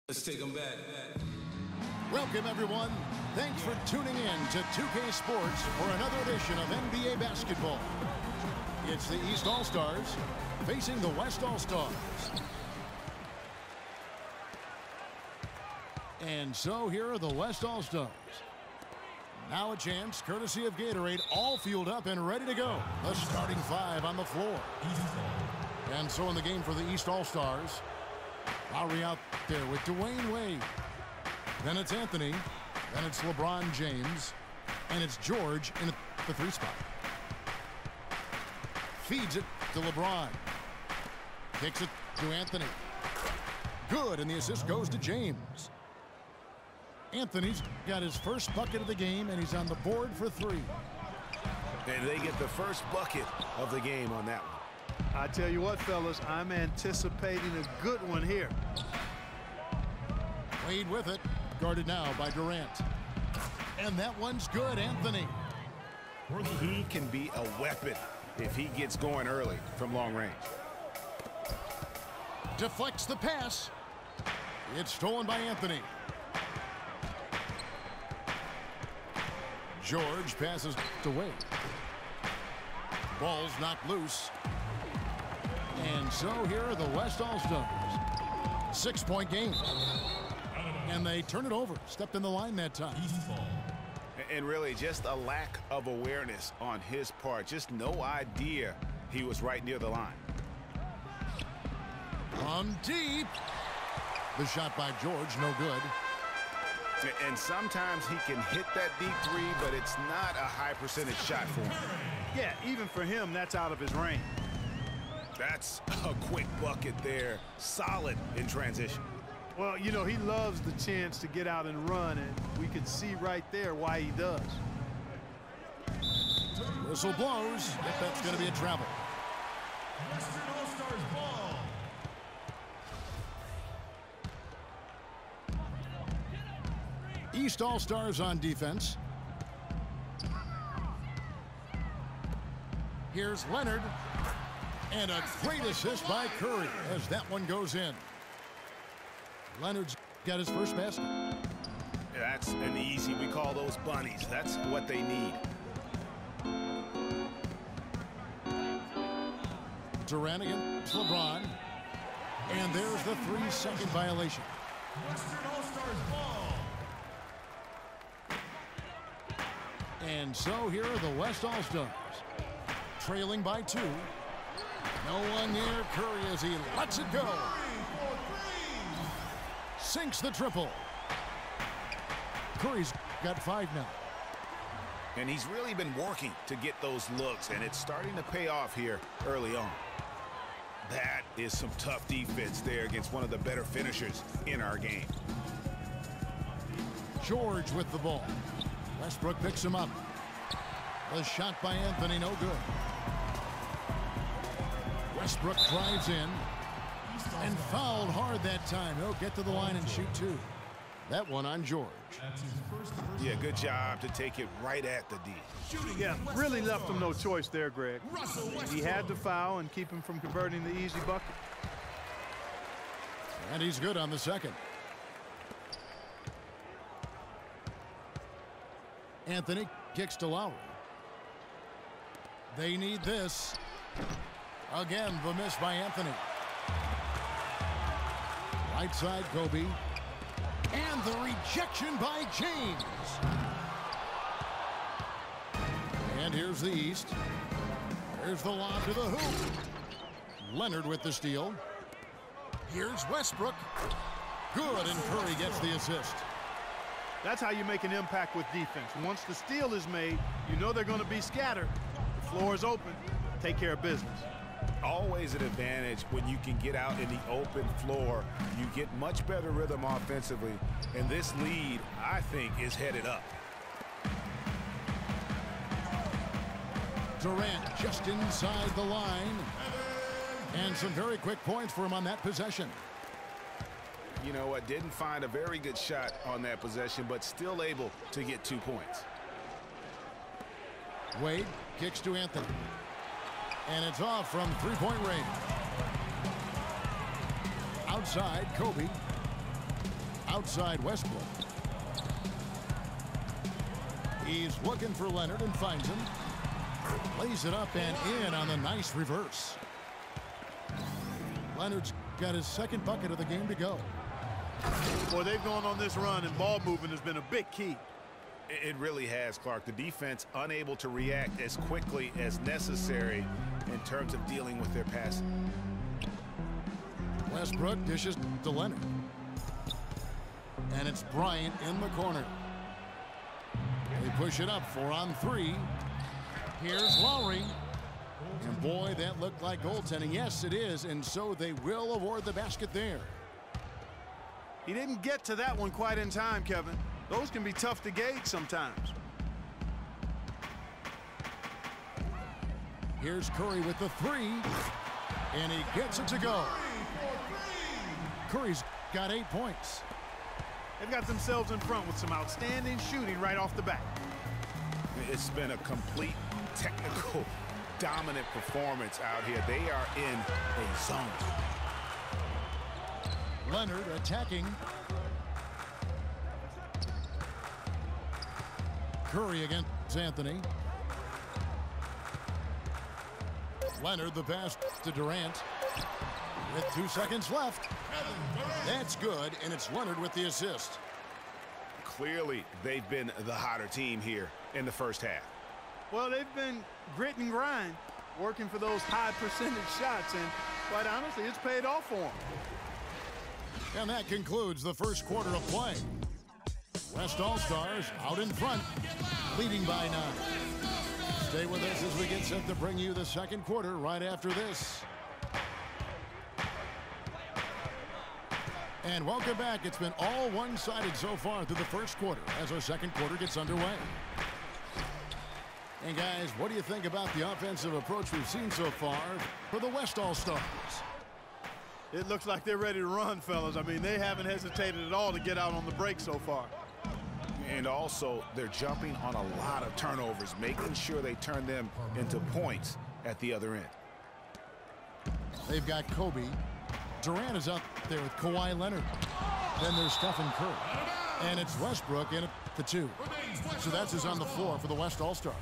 Let's take them back. Welcome, everyone. Thanks for tuning in to 2K Sports for another edition of NBA basketball. It's the East All-Stars facing the West All-Stars. And so here are the West All-Stars. Now a chance, courtesy of Gatorade, all fueled up and ready to go. The starting five on the floor. And so in the game for the East All-Stars, Lowry out there with Dwayne Wade. Then it's Anthony. Then it's LeBron James. And it's George in the three spot. Feeds it to LeBron. Kicks it to Anthony. Good, and the assist goes to James. Anthony's got his first bucket of the game, and he's on the board for three. And they get the first bucket of the game on that one. I tell you what, fellas, I'm anticipating a good one here. Wade with it, guarded now by Durant. And that one's good, Anthony. He can be a weapon if he gets going early from long range. Deflects the pass. It's stolen by Anthony. George passes to Wade. Ball's knocked loose. And so here are the West All-Stars. 6-point game. And they turn it over. Stepped in the line that time. And really just a lack of awareness on his part. Just no idea he was right near the line. From deep. The shot by George, no good. And sometimes he can hit that deep three, but it's not a high percentage shot for him. Yeah, even for him, that's out of his range. That's a quick bucket there. Solid in transition. Well, you know, he loves the chance to get out and run, and we can see right there why he does. Whistle blows. If that's going to be a travel. Western All-Stars ball. East All-Stars on defense. Here's Leonard. And a great assist by Curry as that one goes in. Leonard's got his first basket. That's an easy. We call those bunnies. That's what they need. Durant against LeBron. And there's the 3-second violation. Western All-Stars ball. And so here are the West All-Stars. Trailing by 2. No one near Curry as he lets it go. Sinks the triple. Curry's got 5 now. And he's really been working to get those looks, and it's starting to pay off here early on. That is some tough defense there against one of the better finishers in our game. George with the ball. Westbrook picks him up. The shot by Anthony, no good. Westbrook drives in and fouled hard that time. He'll get to the line and shoot 2. That one on George. Yeah, good job to take it right at the D. Yeah, really left him no choice there, Greg. He had to foul and keep him from converting the easy bucket. And he's good on the second. Anthony kicks to Lowry. They need this. Again, the miss by Anthony. Right side, Kobe. And the rejection by James. And here's the East. Here's the lob to the hoop. Leonard with the steal. Here's Westbrook. Good, and Curry gets the assist. That's how you make an impact with defense. Once the steal is made, you know they're going to be scattered. The floor is open. Take care of business. Always an advantage when you can get out in the open floor. You get much better rhythm offensively, and this lead, I think, is headed up. Durant just inside the line. And some very quick points for him on that possession. You know what? Didn't find a very good shot on that possession, but still able to get 2 points. Wade kicks to Anthony. And it's off from three-point range. Outside, Kobe. outside Westbrook. He's looking for Leonard and finds him. Lays it up and in on the nice reverse. Leonard's got his second bucket of the game to go. Boy, they've gone on this run, and ball movement has been a big key. It really has, Clark. The defense unable to react as quickly as necessary in terms of dealing with their passing. Westbrook dishes to Leonard. And it's Bryant in the corner. They push it up 4 on 3. Here's Lowry. And boy, that looked like goaltending. Yes, it is. And so they will award the basket there. He didn't get to that one quite in time, Kevin. Those can be tough to gauge sometimes. Here's Curry with the 3. And he gets it to go. Curry's got 8 points. They've got themselves in front with some outstanding shooting right off the bat. It's been a complete technical dominant performance out here. They are in a zone. Leonard attacking. Curry against Anthony. Leonard the pass to Durant. With 2 seconds left. That's good, and it's Leonard with the assist. Clearly, they've been the hotter team here in the first half. Well, they've been grit and grind, working for those high percentage shots, and quite honestly, it's paid off for them. And that concludes the first quarter of play. West All-Stars out in front, leading by 9. Stay with us as we get set to bring you the second quarter right after this. And welcome back. It's been all one-sided so far through the first quarter as our second quarter gets underway. And guys, what do you think about the offensive approach we've seen so far for the West All-Stars? It looks like they're ready to run, fellas. I mean, they haven't hesitated at all to get out on the break so far. And also, they're jumping on a lot of turnovers, making sure they turn them into points at the other end. They've got Kobe. Durant is out there with Kawhi Leonard. Then there's Stephen Curry. And it's Westbrook in at the 2. So that's who's on the floor for the West All-Stars.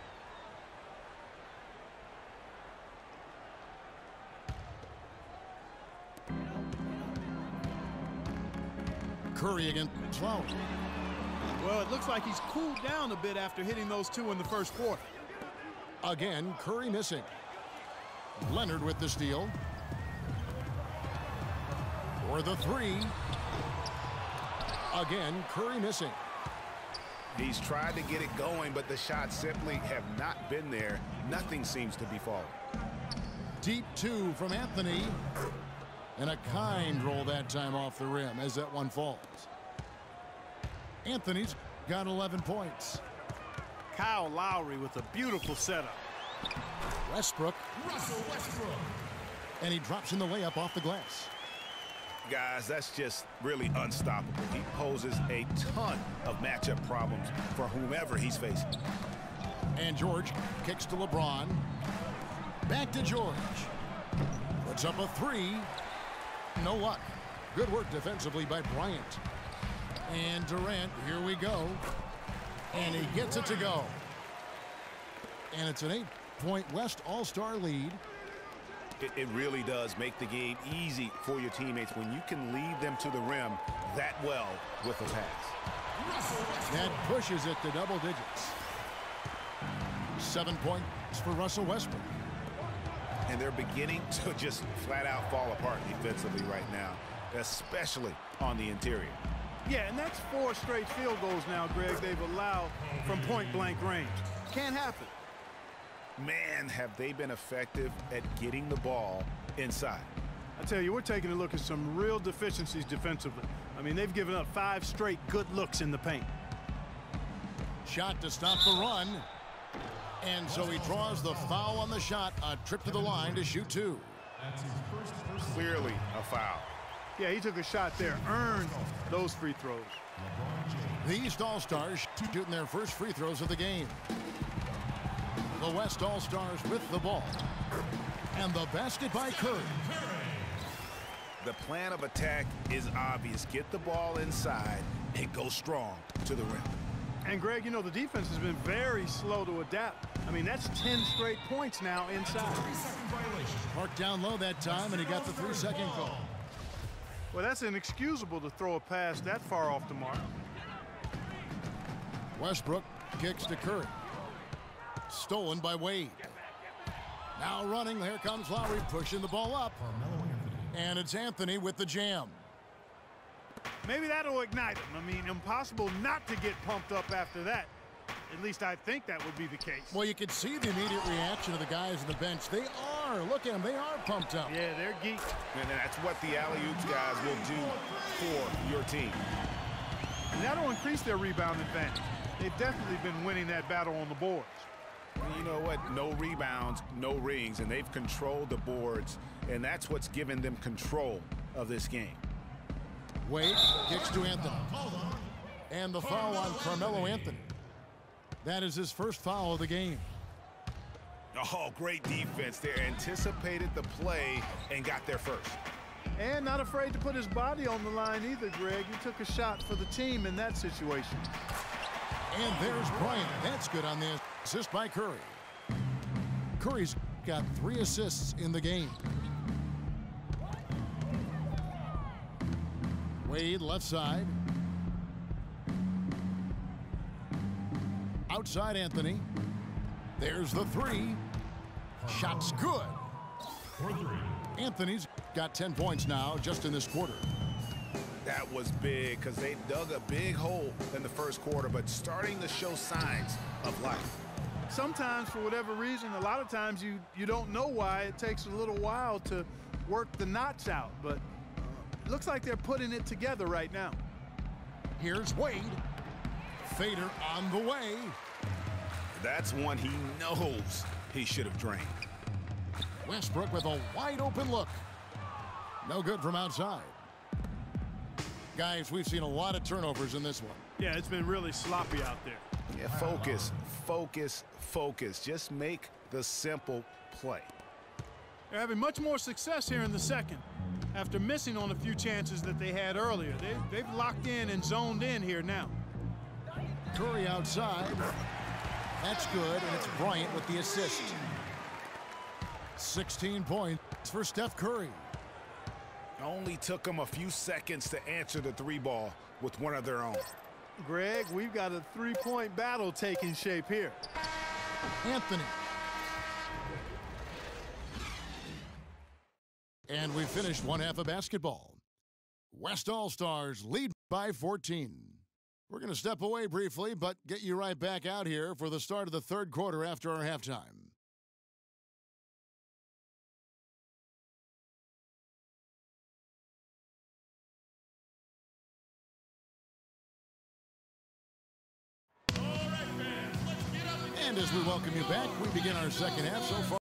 Curry against Lowry. Well, it looks like he's cooled down a bit after hitting those 2 in the first quarter. Again, Curry missing. Leonard with the steal. For the 3. Again, Curry missing. He's tried to get it going, but the shots simply have not been there. Nothing seems to be falling. Deep 2 from Anthony. And a kind roll that time off the rim as that one falls. Anthony's got 11 points. Kyle Lowry with a beautiful setup. Westbrook. Russell Westbrook. And he drops in the layup off the glass. Guys, that's just really unstoppable. He poses a ton of matchup problems for whomever he's facing. And George kicks to LeBron. Back to George. Puts up a 3. No luck. Good work defensively by Bryant. And Durant, here we go. And he gets it to go. And it's an 8-point West All-Star lead. It really does make the game easy for your teammates when you can lead them to the rim that well with a pass. That pushes it to double digits. 7 points for Russell Westbrook. And they're beginning to just flat out fall apart defensively right now, especially on the interior. Yeah, and that's 4 straight field goals now, Greg, they've allowed from point-blank range. Can't happen. Man, have they been effective at getting the ball inside. I tell you, we're taking a look at some real deficiencies defensively. I mean, they've given up 5 straight good looks in the paint. Shot to stop the run. And so he draws the foul on the shot. A trip to the line to shoot 2. Clearly a foul. Yeah, he took a shot there, earned those free throws. The East All-Stars shooting their first free throws of the game. The West All-Stars with the ball. And the basket by Curry. The plan of attack is obvious. Get the ball inside and go strong to the rim. And, Greg, you know, the defense has been very slow to adapt. I mean, that's 10 straight points now inside. 3-second violation. Marked down low that time, and he got the 3-second call. Well, that's inexcusable to throw a pass that far off the mark. Westbrook kicks to Curry. Stolen by Wade. Now running, here comes Lowry pushing the ball up. Carmelo Anthony. And it's Anthony with the jam. Maybe that'll ignite him. I mean, impossible not to get pumped up after that. At least I think that would be the case. Well, you can see the immediate reaction of the guys on the bench. They are. Look at them. They are pumped up. Yeah, they're geeked. And that's what the alley-oops guys will do for your team. And that'll increase their rebound advantage. They've definitely been winning that battle on the boards. You know what? No rebounds, no rings, and they've controlled the boards, and that's what's given them control of this game. Wade kicks to Anthony. And the foul on Carmelo Anthony. That is his first foul of the game. Oh, great defense there. Anticipated the play and got there first. And not afraid to put his body on the line either, Greg. He took a shot for the team in that situation. And there's Bryant. That's good on the assist by Curry. Curry's got 3 assists in the game. Wade left side. Outside Anthony. There's the 3. Shot's good. For 3. Anthony's got 10 points now just in this quarter. That was big because they dug a big hole in the first quarter, but starting to show signs of life. Sometimes, for whatever reason, a lot of times you don't know why. It takes a little while to work the knots out, but it looks like they're putting it together right now. Here's Wade. Fader on the way. That's one he knows he should have drained. Westbrook with a wide open look. No good from outside. Guys, we've seen a lot of turnovers in this one. Yeah, it's been really sloppy out there. Yeah, focus, focus, focus. Just make the simple play. They're having much more success here in the second after missing on a few chances that they had earlier. They've locked in and zoned in here now. Curry outside. That's good, and it's Bryant with the assist. 16 points for Steph Curry. Only took them a few seconds to answer the 3-ball with one of their own. Greg, we've got a 3-point battle taking shape here. Anthony. And we finished one half of basketball. West All-Stars lead by 14. We're going to step away briefly, but get you right back out here for the start of the third quarter after our halftime. And as we welcome you back, we begin our second half so far.